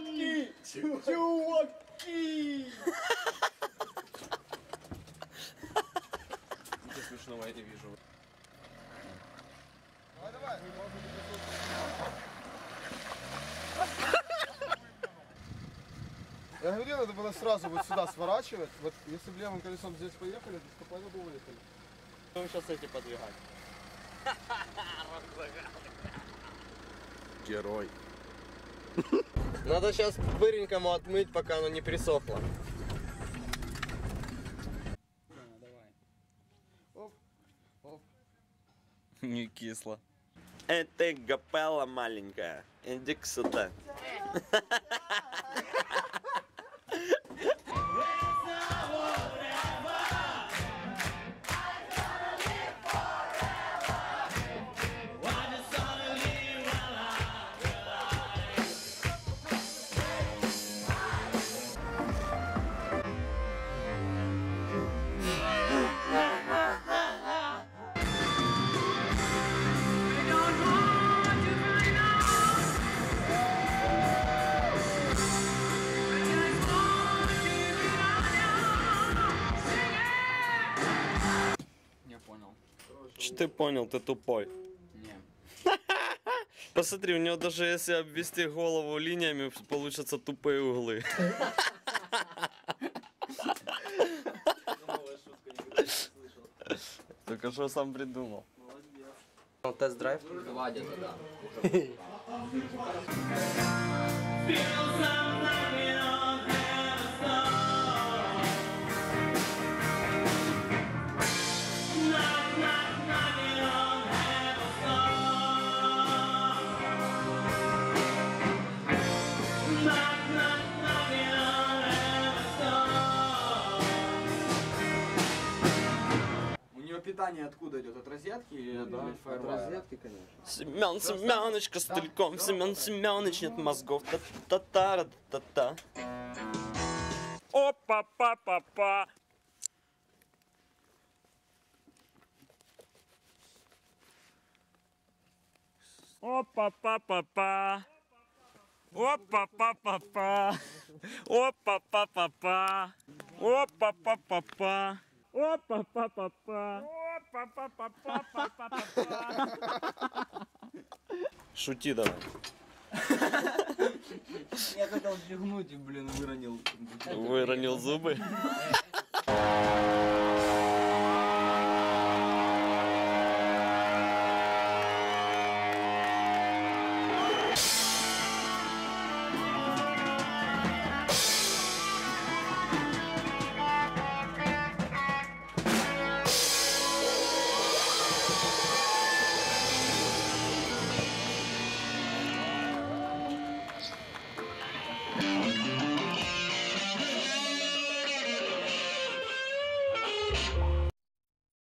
Чуваки! Чуваки! Ничего смешного я не вижу. Давай. Я говорил, надо было сразу вот сюда сворачивать. Вот если бы левым колесом здесь поехали, то спокойно бы выехали. Будем сейчас эти подвигать. Герой. Надо сейчас быренькому отмыть, пока оно не присохло. Давай. Оп, оп. Не кисло. Это гапела маленькая. Иди сюда. Не понял. Что ты понял, ты тупой. Не. Посмотри, у него даже если обвести голову линиями, получатся тупые углы. Новая шутка, никогда не слышал. Только что сам придумал. Молодец. Тест-драйв? Вадя, да. У нее питание откуда идет? От розетки или от От розетки, конечно. Семен Семенович, Костыльков, Семен Семенович, нет мозгов. Та-та-та-та-та. Опа-па-па-па. Опа-па-па-па. Опа-па-па-па. Опа-па-па-па. Опа-па-па-па. Опа-па-па-па. Опа-па-па-па-па-па-па. Шути давай. Я хотел бегнуть и, блин, выронил. Выронил зубы.